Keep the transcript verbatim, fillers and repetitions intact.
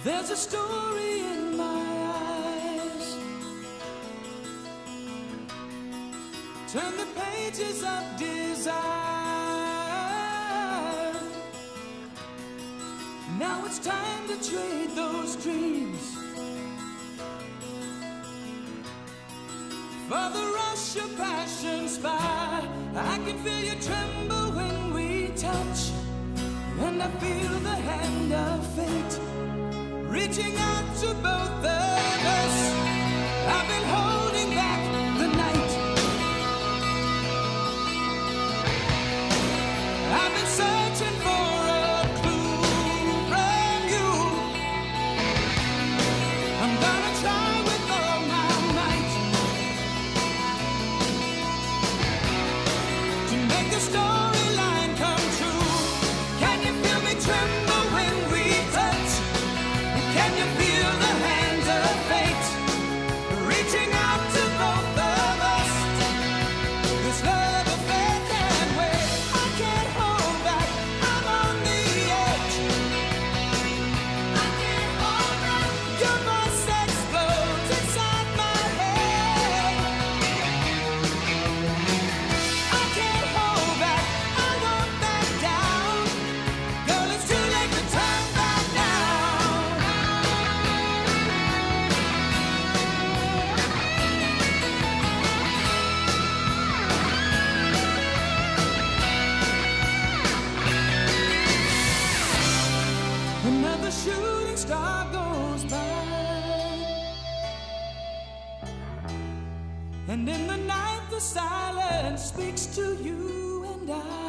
There's a story in my eyes. Turn the pages of desire. Now it's time to trade those dreams for the rush of passion's fire. I can feel you tremble when we touch, and I feel the hand of fate reaching out to both of us. I've been holding back the night. I've been searching for a clue from you. I'm gonna try with all my might to make the storyline come true. Can you feel me tremble when we touch? Can you feel the hands of fate reaching out to both of us? This love affair can't wait. I can't hold back. I'm on the edge. I can't hold back. Your voice explodes inside my head. I can't hold back. I won't back down. Girl, it's too late to turn back now. Another shooting star goes by, and in the night the silence speaks to you and I.